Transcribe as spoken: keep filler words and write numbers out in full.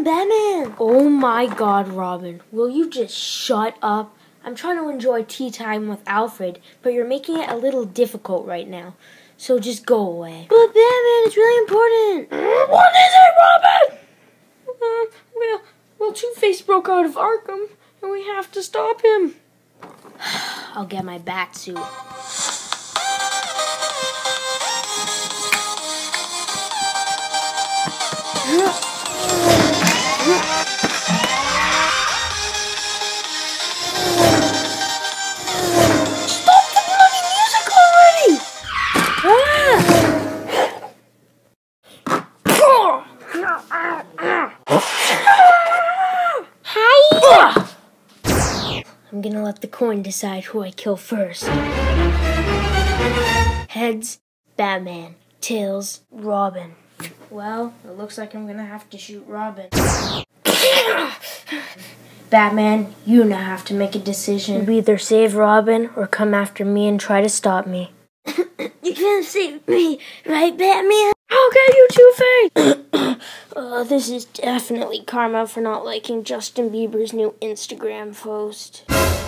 Batman, Batman! Oh my God, Robin. Will you just shut up? I'm trying to enjoy tea time with Alfred, but you're making it a little difficult right now. So just go away. But Batman, it's really important. What is it, Robin? Uh, well, well, Two-Face broke out of Arkham, and we have to stop him. I'll get my bat suit. Stop the bloody music already! Ah! Hi! I'm gonna let the coin decide who I kill first. Heads, Batman. Tails, Robin. Well, it looks like I'm gonna have to shoot Robin. Batman, you now have to make a decision. You either save Robin or come after me and try to stop me. You can't save me, right, Batman? Okay, you Two-Face! uh, this is definitely karma for not liking Justin Bieber's new Instagram post.